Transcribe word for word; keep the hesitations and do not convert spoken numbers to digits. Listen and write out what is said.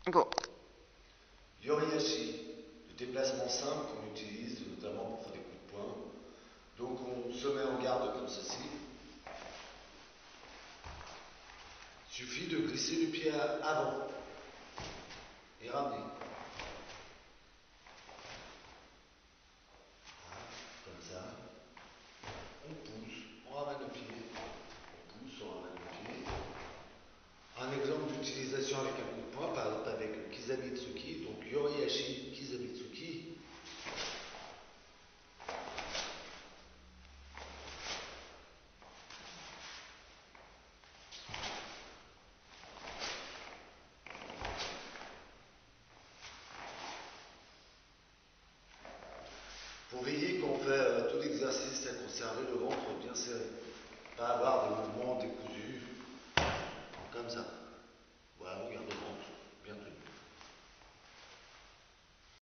Go. Yoriashi, le déplacement simple qu'on utilise notamment pour faire des coups de poing. Donc on se met en garde comme ceci. Il suffit de glisser le pied avant et ramener. Voilà, comme ça. On pousse, on ramène le pied. On pousse, on ramène le pied. Un exemple d'utilisation avec un coup de poing, par exemple avec le Kizamitsuki, donc Yoriashi Kizamitsuki. Faut veiller quand on fait euh, tout l'exercice à conserver le ventre bien serré. Pas avoir des mouvements décousus comme ça.